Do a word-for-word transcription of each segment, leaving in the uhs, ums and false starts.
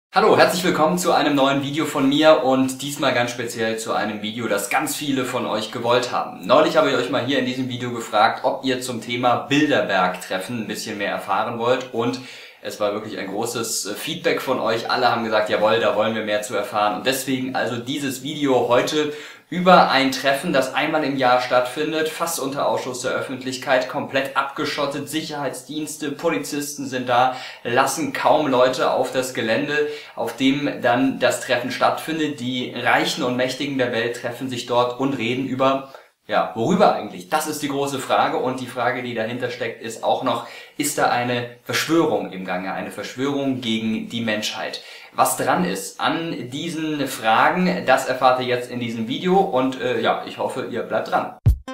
Hallo, herzlich willkommen zu einem neuen Video von mir und diesmal ganz speziell zu einem Video, das ganz viele von euch gewollt haben. Neulich habe ich euch mal hier in diesem Video gefragt, ob ihr zum Thema Bilderberg-Treffen ein bisschen mehr erfahren wollt, und es war wirklich ein großes Feedback von euch. Alle haben gesagt, jawohl, da wollen wir mehr zu erfahren, und deswegen also dieses Video heute über ein Treffen, das einmal im Jahr stattfindet, fast unter Ausschluss der Öffentlichkeit, komplett abgeschottet, Sicherheitsdienste, Polizisten sind da, lassen kaum Leute auf das Gelände, auf dem dann das Treffen stattfindet. Die Reichen und Mächtigen der Welt treffen sich dort und reden über, ja, worüber eigentlich? Das ist die große Frage, und die Frage, die dahinter steckt, ist auch noch, ist da eine Verschwörung im Gange, eine Verschwörung gegen die Menschheit? Was dran ist an diesen Fragen, das erfahrt ihr jetzt in diesem Video, und äh, ja, ich hoffe, ihr bleibt dran.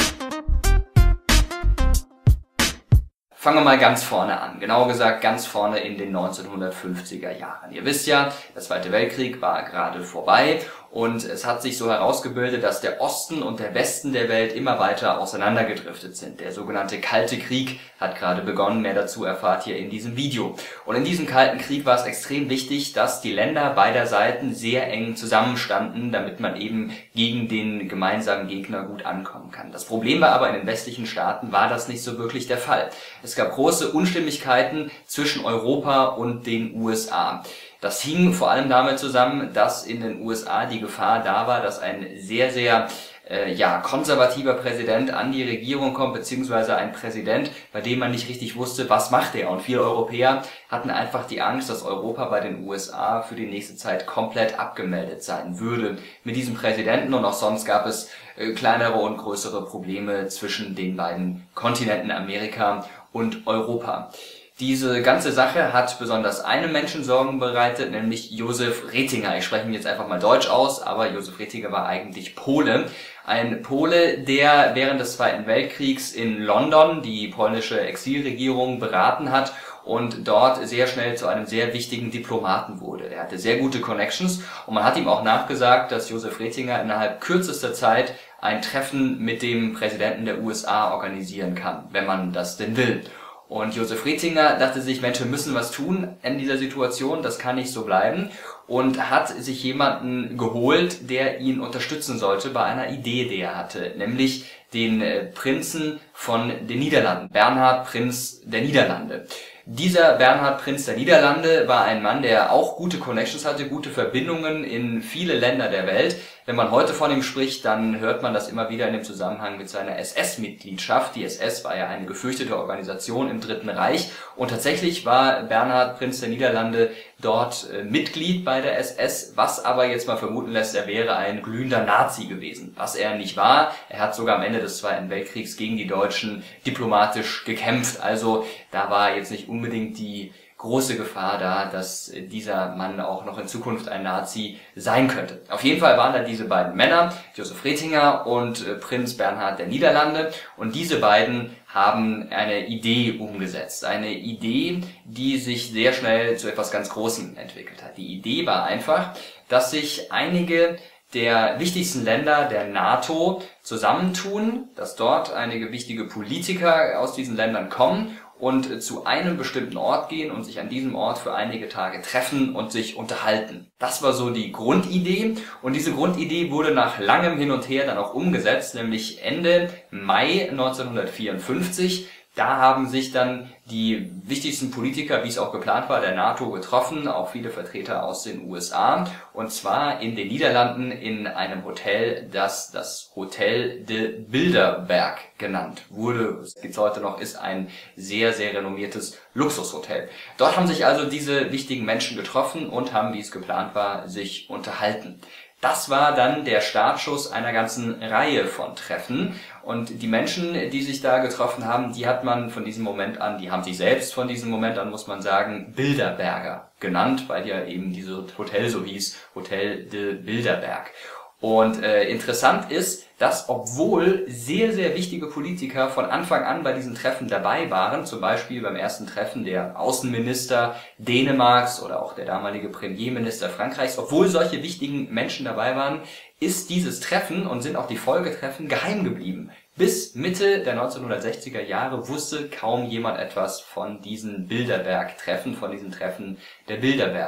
Fangen wir mal ganz vorne an, genauer gesagt ganz vorne in den neunzehnhundertfünfziger Jahren. Ihr wisst ja, der Zweite Weltkrieg war gerade vorbei und es hat sich so herausgebildet, dass der Osten und der Westen der Welt immer weiter auseinandergedriftet sind. Der sogenannte Kalte Krieg hat gerade begonnen, mehr dazu erfahrt ihr in diesem Video. Und in diesem Kalten Krieg war es extrem wichtig, dass die Länder beider Seiten sehr eng zusammenstanden, damit man eben gegen den gemeinsamen Gegner gut ankommen kann. Das Problem war aber, in den westlichen Staaten war das nicht so wirklich der Fall. Es gab große Unstimmigkeiten zwischen Europa und den U S A. Das hing vor allem damit zusammen, dass in den U S A die Gefahr da war, dass ein sehr, sehr äh, ja, konservativer Präsident an die Regierung kommt, beziehungsweise ein Präsident, bei dem man nicht richtig wusste, was macht er. Und viele Europäer hatten einfach die Angst, dass Europa bei den U S A für die nächste Zeit komplett abgemeldet sein würde mit diesem Präsidenten. Und auch sonst gab es äh, kleinere und größere Probleme zwischen den beiden Kontinenten Amerika und Europa. Diese ganze Sache hat besonders einem Menschen Sorgen bereitet, nämlich Josef Retinger. Ich spreche ihn jetzt einfach mal deutsch aus, aber Josef Retinger war eigentlich Pole. Ein Pole, der während des Zweiten Weltkriegs in London die polnische Exilregierung beraten hat und dort sehr schnell zu einem sehr wichtigen Diplomaten wurde. Er hatte sehr gute Connections und man hat ihm auch nachgesagt, dass Josef Retinger innerhalb kürzester Zeit ein Treffen mit dem Präsidenten der U S A organisieren kann, wenn man das denn will. Und Josef Retinger dachte sich, Mensch, wir müssen was tun in dieser Situation, das kann nicht so bleiben, und hat sich jemanden geholt, der ihn unterstützen sollte bei einer Idee, die er hatte, nämlich den Prinzen von den Niederlanden, Bernhard Prinz der Niederlande. Dieser Bernhard Prinz der Niederlande war ein Mann, der auch gute Connections hatte, gute Verbindungen in viele Länder der Welt. Wenn man heute von ihm spricht, dann hört man das immer wieder in dem Zusammenhang mit seiner S S-Mitgliedschaft. Die S S war ja eine gefürchtete Organisation im Dritten Reich, und tatsächlich war Bernhard Prinz der Niederlande dort äh, Mitglied bei der S S, was aber jetzt mal vermuten lässt, er wäre ein glühender Nazi gewesen. Was er nicht war. Er hat sogar am Ende des Zweiten Weltkriegs gegen die Deutschen diplomatisch gekämpft. Also da war jetzt nicht unbedingt die große Gefahr da, dass dieser Mann auch noch in Zukunft ein Nazi sein könnte. Auf jeden Fall waren da diese beiden Männer, Josef Retinger und äh, Prinz Bernhard der Niederlande, und diese beiden haben eine Idee umgesetzt. Eine Idee, die sich sehr schnell zu etwas ganz Großem entwickelt hat. Die Idee war einfach, dass sich einige der wichtigsten Länder der NATO zusammentun, dass dort einige wichtige Politiker aus diesen Ländern kommen und zu einem bestimmten Ort gehen und sich an diesem Ort für einige Tage treffen und sich unterhalten. Das war so die Grundidee, und diese Grundidee wurde nach langem Hin und Her dann auch umgesetzt, nämlich Ende Mai neunzehnhundertvierundfünfzig. Da haben sich dann die wichtigsten Politiker, wie es auch geplant war, der NATO getroffen, auch viele Vertreter aus den U S A, und zwar in den Niederlanden in einem Hotel, das das Hotel de Bilderberg genannt wurde. Das gibt's heute noch, ist ein sehr, sehr renommiertes Luxushotel. Dort haben sich also diese wichtigen Menschen getroffen und haben, wie es geplant war, sich unterhalten. Das war dann der Startschuss einer ganzen Reihe von Treffen, und die Menschen, die sich da getroffen haben, die hat man von diesem Moment an, die haben sich selbst von diesem Moment an, muss man sagen, Bilderberger genannt, weil ja eben dieses Hotel so hieß, Hotel de Bilderberg. Und äh, interessant ist, dass obwohl sehr, sehr wichtige Politiker von Anfang an bei diesen Treffen dabei waren, zum Beispiel beim ersten Treffen der Außenminister Dänemarks oder auch der damalige Premierminister Frankreichs, obwohl solche wichtigen Menschen dabei waren, ist dieses Treffen und sind auch die Folgetreffen geheim geblieben. Bis Mitte der neunzehnhundertsechziger Jahre wusste kaum jemand etwas von diesen Bilderberg-Treffen, von diesen Treffen der Bilderberg.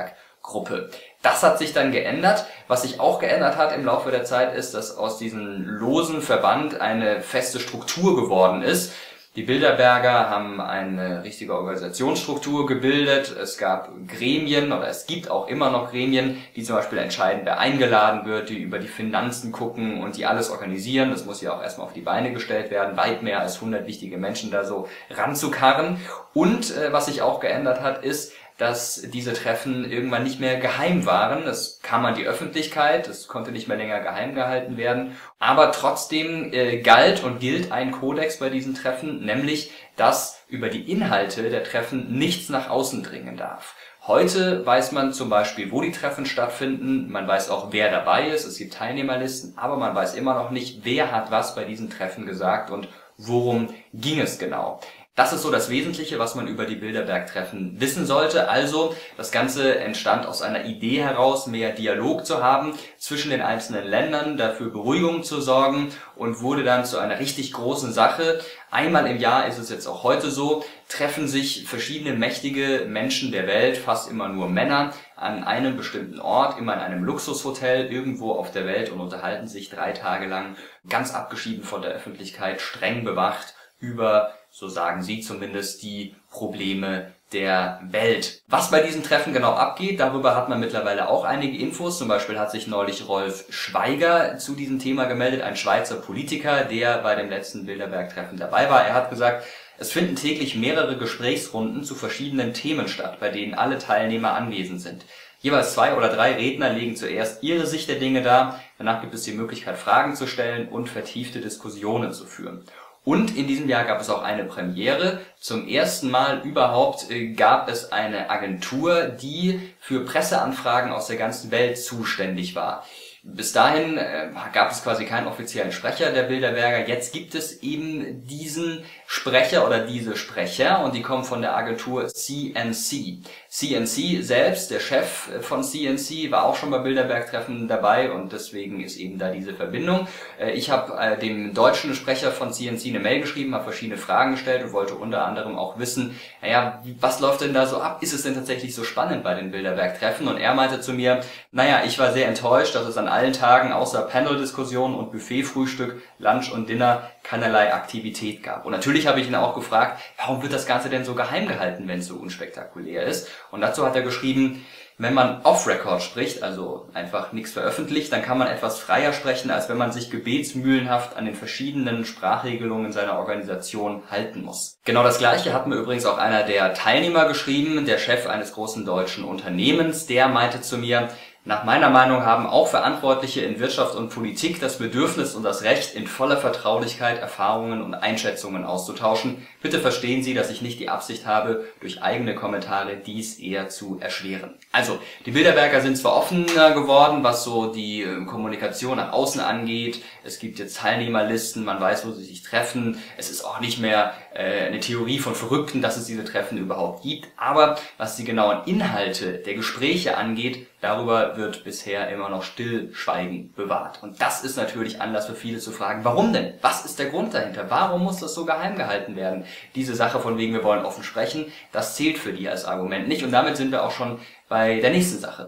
Gruppe. Das hat sich dann geändert. Was sich auch geändert hat im Laufe der Zeit ist, dass aus diesem losen Verband eine feste Struktur geworden ist. Die Bilderberger haben eine richtige Organisationsstruktur gebildet. Es gab Gremien oder es gibt auch immer noch Gremien, die zum Beispiel entscheiden, wer eingeladen wird, die über die Finanzen gucken und die alles organisieren. Das muss ja auch erstmal auf die Beine gestellt werden, weit mehr als hundert wichtige Menschen da so ranzukarren. Und äh, was sich auch geändert hat, ist, dass diese Treffen irgendwann nicht mehr geheim waren. Es kam an die Öffentlichkeit, es konnte nicht mehr länger geheim gehalten werden. Aber trotzdem äh, galt und gilt ein Kodex bei diesen Treffen, nämlich, dass über die Inhalte der Treffen nichts nach außen dringen darf. Heute weiß man zum Beispiel, wo die Treffen stattfinden, man weiß auch, wer dabei ist, es gibt Teilnehmerlisten, aber man weiß immer noch nicht, wer hat was bei diesen Treffen gesagt und worum ging es genau. Das ist so das Wesentliche, was man über die Bilderberg-Treffen wissen sollte. Also, das Ganze entstand aus einer Idee heraus, mehr Dialog zu haben zwischen den einzelnen Ländern, dafür Beruhigung zu sorgen und wurde dann zu einer richtig großen Sache. Einmal im Jahr ist es jetzt auch heute so, treffen sich verschiedene mächtige Menschen der Welt, fast immer nur Männer, an einem bestimmten Ort, immer in einem Luxushotel irgendwo auf der Welt und unterhalten sich drei Tage lang, ganz abgeschieden von der Öffentlichkeit, streng bewacht über, so sagen sie zumindest, die Probleme der Welt. Was bei diesen Treffen genau abgeht, darüber hat man mittlerweile auch einige Infos. Zum Beispiel hat sich neulich Rolf Schweiger zu diesem Thema gemeldet, ein Schweizer Politiker, der bei dem letzten Bilderberg-Treffen dabei war. Er hat gesagt, es finden täglich mehrere Gesprächsrunden zu verschiedenen Themen statt, bei denen alle Teilnehmer anwesend sind. Jeweils zwei oder drei Redner legen zuerst ihre Sicht der Dinge dar, danach gibt es die Möglichkeit, Fragen zu stellen und vertiefte Diskussionen zu führen. Und in diesem Jahr gab es auch eine Premiere. Zum ersten Mal überhaupt äh, gab es eine Agentur, die für Presseanfragen aus der ganzen Welt zuständig war. Bis dahin äh, gab es quasi keinen offiziellen Sprecher der Bilderberger. Jetzt gibt es eben diesen Sprecher oder diese Sprecher und die kommen von der Agentur C N C. C N C selbst, der Chef von C N C, war auch schon bei Bilderberg-Treffen dabei und deswegen ist eben da diese Verbindung. Äh, ich habe äh, dem deutschen Sprecher von C N C eine Mail geschrieben, habe verschiedene Fragen gestellt und wollte unter anderem auch wissen, naja, was läuft denn da so ab? Ist es denn tatsächlich so spannend bei den Bilderberg-Treffen? Und er meinte zu mir, naja, ich war sehr enttäuscht, dass es an allen Tagen außer Panel-Diskussionen und Buffet-Frühstück, Lunch und Dinner keinerlei Aktivität gab. Und natürlich habe ich ihn auch gefragt, warum wird das Ganze denn so geheim gehalten, wenn es so unspektakulär ist? Und dazu hat er geschrieben, wenn man off-Record spricht, also einfach nichts veröffentlicht, dann kann man etwas freier sprechen, als wenn man sich gebetsmühlenhaft an den verschiedenen Sprachregelungen seiner Organisation halten muss. Genau das Gleiche hat mir übrigens auch einer der Teilnehmer geschrieben, der Chef eines großen deutschen Unternehmens, der meinte zu mir, nach meiner Meinung haben auch Verantwortliche in Wirtschaft und Politik das Bedürfnis und das Recht, in voller Vertraulichkeit Erfahrungen und Einschätzungen auszutauschen. Bitte verstehen Sie, dass ich nicht die Absicht habe, durch eigene Kommentare dies eher zu erschweren. Also, die Bilderberger sind zwar offener geworden, was so die Kommunikation nach außen angeht. Es gibt jetzt Teilnehmerlisten, man weiß, wo sie sich treffen. Es ist auch nicht mehr äh, eine Theorie von Verrückten, dass es diese Treffen überhaupt gibt. Aber was die genauen Inhalte der Gespräche angeht, darüber wird bisher immer noch Stillschweigen bewahrt. Und das ist natürlich Anlass für viele zu fragen, warum denn? Was ist der Grund dahinter? Warum muss das so geheim gehalten werden? Diese Sache von wegen, wir wollen offen sprechen, das zählt für die als Argument nicht. Und damit sind wir auch schon bei der nächsten Sache.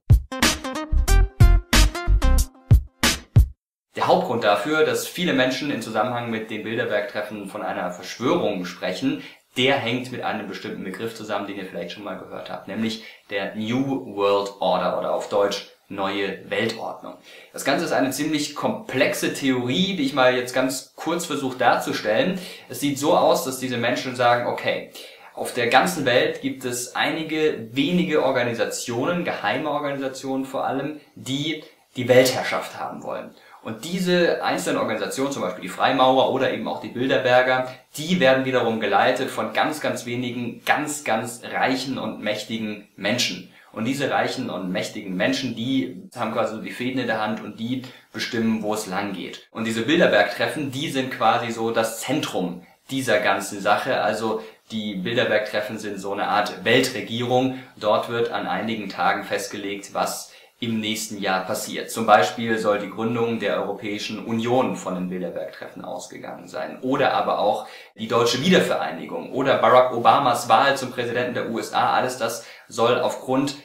Der Hauptgrund dafür, dass viele Menschen im Zusammenhang mit den Bilderberg-Treffen von einer Verschwörung sprechen, der hängt mit einem bestimmten Begriff zusammen, den ihr vielleicht schon mal gehört habt, nämlich der New World Order oder auf Deutsch neue Weltordnung. Das Ganze ist eine ziemlich komplexe Theorie, die ich mal jetzt ganz kurz versuche darzustellen. Es sieht so aus, dass diese Menschen sagen, okay, auf der ganzen Welt gibt es einige wenige Organisationen, geheime Organisationen vor allem, die die Weltherrschaft haben wollen. Und diese einzelnen Organisationen, zum Beispiel die Freimaurer oder eben auch die Bilderberger, die werden wiederum geleitet von ganz, ganz wenigen, ganz, ganz reichen und mächtigen Menschen. Und diese reichen und mächtigen Menschen, die haben quasi so die Fäden in der Hand und die bestimmen, wo es lang geht. Und diese Bilderberg-Treffen, die sind quasi so das Zentrum dieser ganzen Sache. Also die Bilderberg-Treffen sind so eine Art Weltregierung. Dort wird an einigen Tagen festgelegt, was im nächsten Jahr passiert. Zum Beispiel soll die Gründung der Europäischen Union von den Bilderberg-Treffen ausgegangen sein. Oder aber auch die deutsche Wiedervereinigung oder Barack Obamas Wahl zum Präsidenten der U S A. Alles das soll aufgrund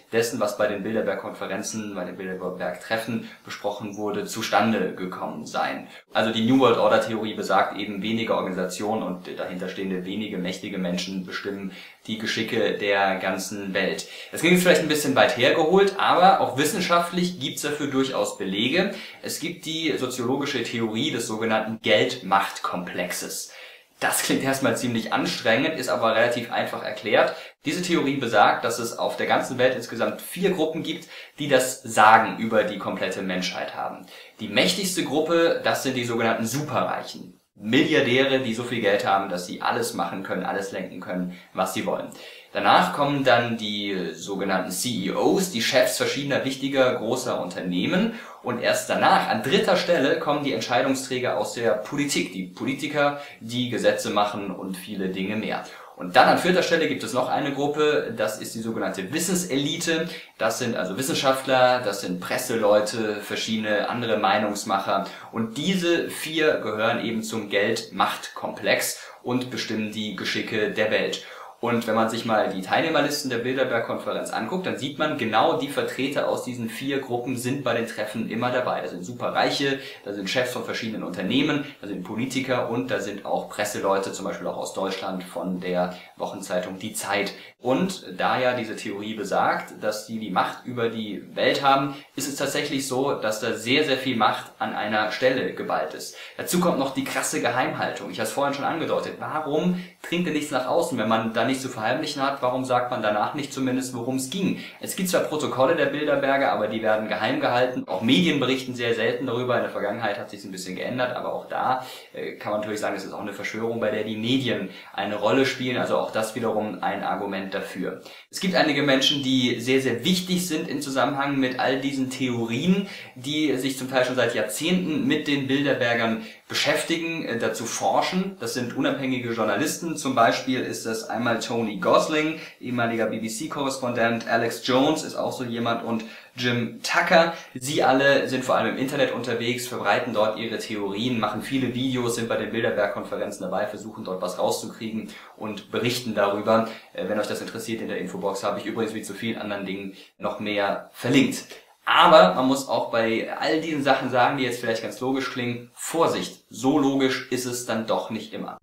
dessen, was bei den Bilderberg-Konferenzen, bei den Bilderberg-Treffen besprochen wurde, zustande gekommen sein. Also die New World Order Theorie besagt eben, wenige Organisationen und dahinterstehende wenige mächtige Menschen bestimmen die Geschicke der ganzen Welt. Das klingt jetzt vielleicht ein bisschen weit hergeholt, aber auch wissenschaftlich gibt es dafür durchaus Belege. Es gibt die soziologische Theorie des sogenannten Geld-Macht-Komplexes. Das klingt erstmal ziemlich anstrengend, ist aber relativ einfach erklärt. Diese Theorie besagt, dass es auf der ganzen Welt insgesamt vier Gruppen gibt, die das Sagen über die komplette Menschheit haben. Die mächtigste Gruppe, das sind die sogenannten Superreichen. Milliardäre, die so viel Geld haben, dass sie alles machen können, alles lenken können, was sie wollen. Danach kommen dann die sogenannten C E Os, die Chefs verschiedener wichtiger großer Unternehmen. Und erst danach, an dritter Stelle, kommen die Entscheidungsträger aus der Politik, die Politiker, die Gesetze machen und viele Dinge mehr. Und dann an vierter Stelle gibt es noch eine Gruppe, das ist die sogenannte Wissenselite. Das sind also Wissenschaftler, das sind Presseleute, verschiedene andere Meinungsmacher. Und diese vier gehören eben zum Geld-Macht-Komplex und bestimmen die Geschicke der Welt. Und wenn man sich mal die Teilnehmerlisten der Bilderberg-Konferenz anguckt, dann sieht man, genau die Vertreter aus diesen vier Gruppen sind bei den Treffen immer dabei. Da sind Superreiche, da sind Chefs von verschiedenen Unternehmen, da sind Politiker und da sind auch Presseleute, zum Beispiel auch aus Deutschland von der Wochenzeitung Die Zeit. Und da ja diese Theorie besagt, dass die die Macht über die Welt haben, ist es tatsächlich so, dass da sehr, sehr viel Macht an einer Stelle geballt ist. Dazu kommt noch die krasse Geheimhaltung. Ich habe es vorhin schon angedeutet. Warum dringt denn nichts nach außen, wenn man da nichts zu verheimlichen hat? Warum sagt man danach nicht zumindest, worum es ging? Es gibt zwar Protokolle der Bilderberger, aber die werden geheim gehalten. Auch Medien berichten sehr selten darüber. In der Vergangenheit hat sich ein bisschen geändert, aber auch da äh, kann man natürlich sagen, es ist auch eine Verschwörung, bei der die Medien eine Rolle spielen. Also auch das wiederum ein Argument dafür. Es gibt einige Menschen, die sehr, sehr wichtig sind im Zusammenhang mit all diesen Theorien, die sich zum Teil schon seit Jahrzehnten mit den Bilderbergern beschäftigen, äh, dazu forschen. Das sind unabhängige Journalisten. Zum Beispiel ist das einmal Tony Gosling, ehemaliger B B C-Korrespondent. Alex Jones ist auch so jemand und Jim Tucker. Sie alle sind vor allem im Internet unterwegs, verbreiten dort ihre Theorien, machen viele Videos, sind bei den Bilderberg-Konferenzen dabei, versuchen dort was rauszukriegen und berichten darüber. Äh, wenn euch das interessiert, in der Infobox habe ich übrigens wie zu vielen anderen Dingen noch mehr verlinkt. Aber man muss auch bei all diesen Sachen sagen, die jetzt vielleicht ganz logisch klingen, Vorsicht, so logisch ist es dann doch nicht immer.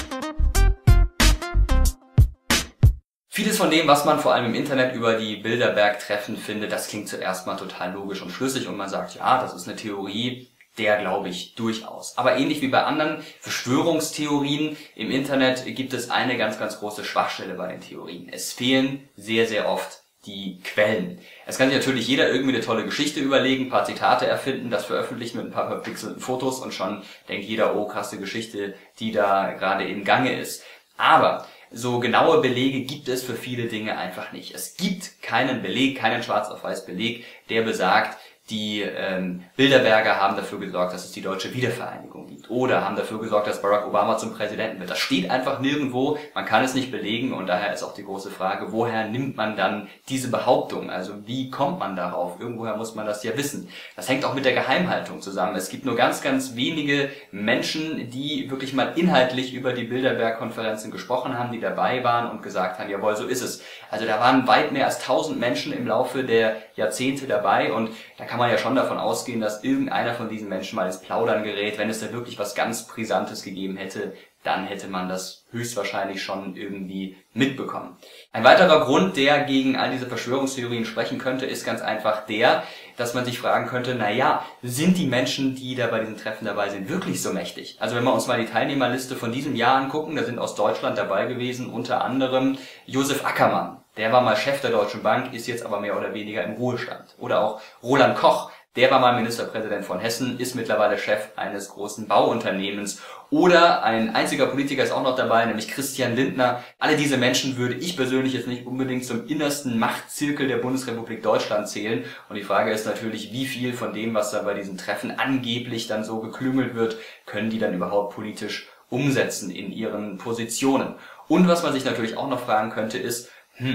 Vieles von dem, was man vor allem im Internet über die Bilderberg-Treffen findet, das klingt zuerst mal total logisch und schlüssig und man sagt, ja, das ist eine Theorie, der glaube ich durchaus. Aber ähnlich wie bei anderen Verschwörungstheorien im Internet gibt es eine ganz, ganz große Schwachstelle bei den Theorien. Es fehlen sehr, sehr oft die Quellen. Es kann sich natürlich jeder irgendwie eine tolle Geschichte überlegen, ein paar Zitate erfinden, das veröffentlichen mit ein paar verpixelten Fotos und schon denkt jeder, oh, krasse Geschichte, die da gerade im Gange ist. Aber so genaue Belege gibt es für viele Dinge einfach nicht. Es gibt keinen Beleg, keinen Schwarz-auf-Weiß-Beleg, der besagt, die ähm, Bilderberger haben dafür gesorgt, dass es die deutsche Wiedervereinigung gibt. Oder haben dafür gesorgt, dass Barack Obama zum Präsidenten wird. Das steht einfach nirgendwo, man kann es nicht belegen und daher ist auch die große Frage, woher nimmt man dann diese Behauptung? Also wie kommt man darauf? Irgendwoher muss man das ja wissen. Das hängt auch mit der Geheimhaltung zusammen. Es gibt nur ganz, ganz wenige Menschen, die wirklich mal inhaltlich über die Bilderberg-Konferenzen gesprochen haben, die dabei waren und gesagt haben, jawohl, so ist es. Also da waren weit mehr als tausend Menschen im Laufe der Jahrzehnte dabei und da kann man ja schon davon ausgehen, dass irgendeiner von diesen Menschen mal ins Plaudern gerät. Wenn es da wirklich was ganz Brisantes gegeben hätte, dann hätte man das höchstwahrscheinlich schon irgendwie mitbekommen. Ein weiterer Grund, der gegen all diese Verschwörungstheorien sprechen könnte, ist ganz einfach der, dass man sich fragen könnte, na ja, sind die Menschen, die da bei diesen Treffen dabei sind, wirklich so mächtig? Also wenn wir uns mal die Teilnehmerliste von diesem Jahr angucken, da sind aus Deutschland dabei gewesen, unter anderem Josef Ackermann. Der war mal Chef der Deutschen Bank, ist jetzt aber mehr oder weniger im Ruhestand. Oder auch Roland Koch, der war mal Ministerpräsident von Hessen, ist mittlerweile Chef eines großen Bauunternehmens. Oder ein einziger Politiker ist auch noch dabei, nämlich Christian Lindner. Alle diese Menschen würde ich persönlich jetzt nicht unbedingt zum innersten Machtzirkel der Bundesrepublik Deutschland zählen. Und die Frage ist natürlich, wie viel von dem, was da bei diesen Treffen angeblich dann so geklüngelt wird, können die dann überhaupt politisch umsetzen in ihren Positionen. Und was man sich natürlich auch noch fragen könnte, ist, Hm,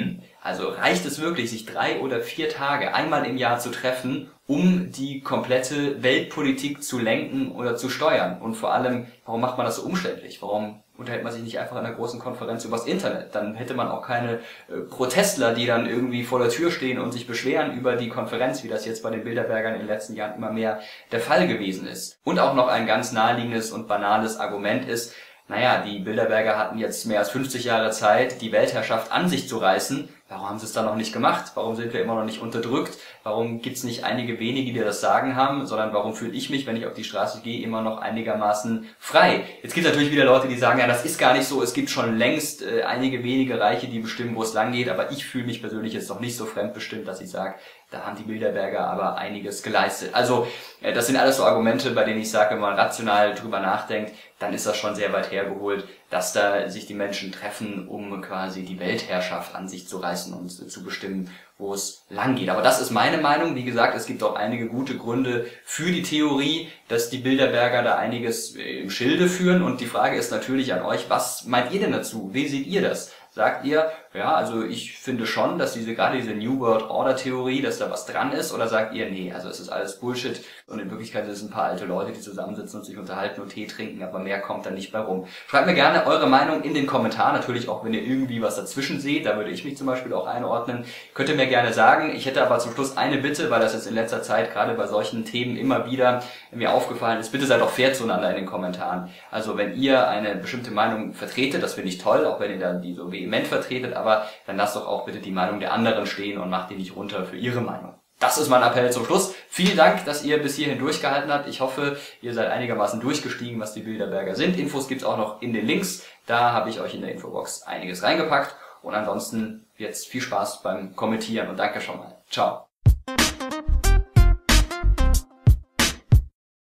Also reicht es wirklich, sich drei oder vier Tage einmal im Jahr zu treffen, um die komplette Weltpolitik zu lenken oder zu steuern? Und vor allem, warum macht man das so umständlich? Warum unterhält man sich nicht einfach in einer großen Konferenz übers Internet? Dann hätte man auch keine äh, Protestler, die dann irgendwie vor der Tür stehen und sich beschweren über die Konferenz, wie das jetzt bei den Bilderbergern in den letzten Jahren immer mehr der Fall gewesen ist. Und auch noch ein ganz naheliegendes und banales Argument ist, naja, die Bilderberger hatten jetzt mehr als fünfzig Jahre Zeit, die Weltherrschaft an sich zu reißen. Warum haben sie es dann noch nicht gemacht? Warum sind wir immer noch nicht unterdrückt? Warum gibt es nicht einige wenige, die das Sagen haben, sondern warum fühle ich mich, wenn ich auf die Straße gehe, immer noch einigermaßen frei? Jetzt gibt es natürlich wieder Leute, die sagen, ja, das ist gar nicht so, es gibt schon längst äh, einige wenige Reiche, die bestimmen, wo es lang geht, aber ich fühle mich persönlich jetzt noch nicht so fremdbestimmt, dass ich sage, da haben die Bilderberger aber einiges geleistet. Also äh, das sind alles so Argumente, bei denen ich sage, wenn man rational drüber nachdenkt, dann ist das schon sehr weit hergeholt, dass da sich die Menschen treffen, um quasi die Weltherrschaft an sich zu reißen und zu bestimmen, wo es lang geht. Aber das ist meine Meinung. Wie gesagt, es gibt auch einige gute Gründe für die Theorie, dass die Bilderberger da einiges im Schilde führen. Und die Frage ist natürlich an euch, was meint ihr denn dazu? Wie seht ihr das? Sagt ihr, ja, also ich finde schon, dass diese gerade diese New World Order Theorie, dass da was dran ist, oder sagt ihr, nee, also es ist alles Bullshit und in Wirklichkeit sind es ein paar alte Leute, die zusammensitzen und sich unterhalten und Tee trinken, aber mehr kommt da nicht bei rum. Schreibt mir gerne eure Meinung in den Kommentaren, natürlich auch, wenn ihr irgendwie was dazwischen seht, da würde ich mich zum Beispiel auch einordnen, könnt ihr mir gerne sagen. Ich hätte aber zum Schluss eine Bitte, weil das jetzt in letzter Zeit gerade bei solchen Themen immer wieder mir aufgefallen ist, bitte seid auch fair zueinander in den Kommentaren. Also wenn ihr eine bestimmte Meinung vertretet, das finde ich toll, auch wenn ihr dann die so vehement vertretet, aber dann lasst doch auch bitte die Meinung der anderen stehen und macht die nicht runter für ihre Meinung. Das ist mein Appell zum Schluss. Vielen Dank, dass ihr bis hierhin durchgehalten habt. Ich hoffe, ihr seid einigermaßen durchgestiegen, was die Bilderberger sind. Infos gibt's auch noch in den Links. Da habe ich euch in der Infobox einiges reingepackt. Und ansonsten jetzt viel Spaß beim Kommentieren und danke schon mal. Ciao.